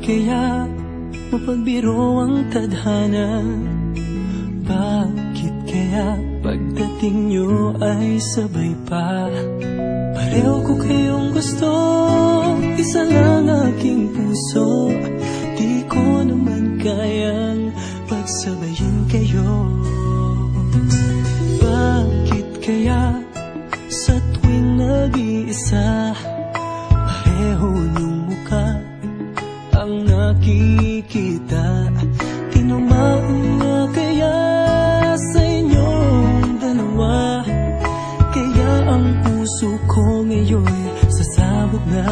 kaya mapagbiro ang tadhana? Bakit kaya pagdating nyo ay sabay pa? Pareho ko kayong gusto, isa lang aking puso. Di ko naman kayang pagsabayin kayo. Bakit kaya sa tuwing nag-iisa, pareho niyong mukha ang nakikita? Tinamaan nga kaya sa inyong dalawa, kaya ang puso ko ngayon sasabog na.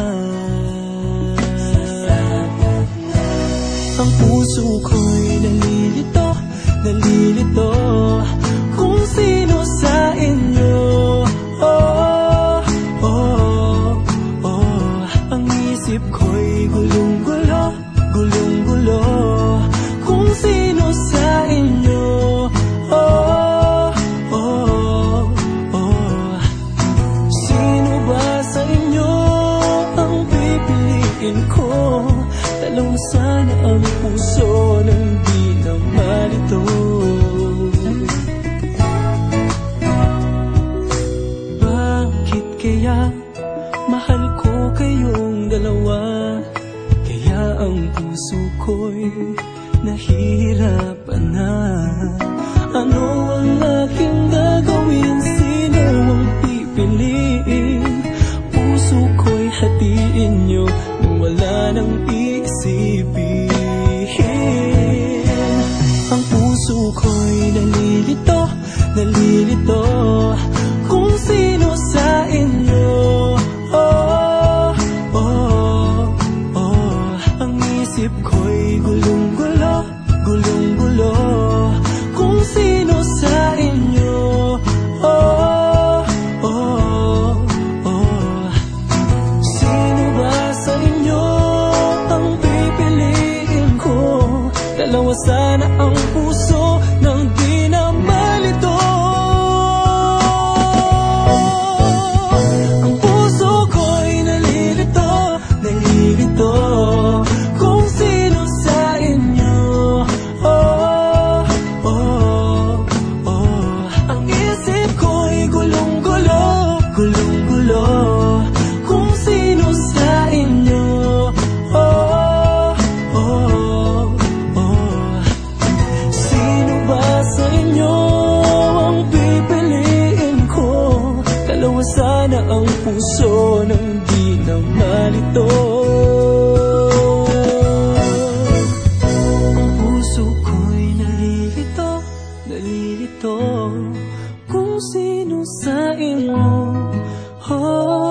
Ang puso ko'y nalilito, nalilito kung sino sa inyo. Oh, oh, oh. Ang isip ko'y gulong-gulo, gulong-gulo kung sino sa inyo. Oh, oh, oh. Sino ba sa inyo ang pipiliin ko? Dalawa sana ang puso nang di na malito. Bakit kaya mahal ko kayong dalawa, kaya ang puso ko'y nahihirapan na? Ano ang aking gagawin? Sino ang pipiliin? Puso ko'y hatiin nyo nang wala nang isipin. Ang puso ko'y nalilito, nalilito kung sino sa inyo. Oh, oh, oh. Ang isip ko'y gulong-gulo, gulong-gulo kung sino sa inyo. Oh, oh, oh. Sino ba sa inyo ang pipiliin ko? Dalawa sana ang puso nang di na malito. Ang puso ko'y nalilito, nalilito kung sino sa inyo. Oh, oh, oh. Ang isip ko'y gulong-gulo, gulong-gulo kung sino sa inyo. Oh, oh, oh. Sino ba sa inyo ang pipiliin ko? Dalawa sana ang puso nang di na malito. Ang puso ko'y nalilito, nalilito kung sino sa inyo. Oh,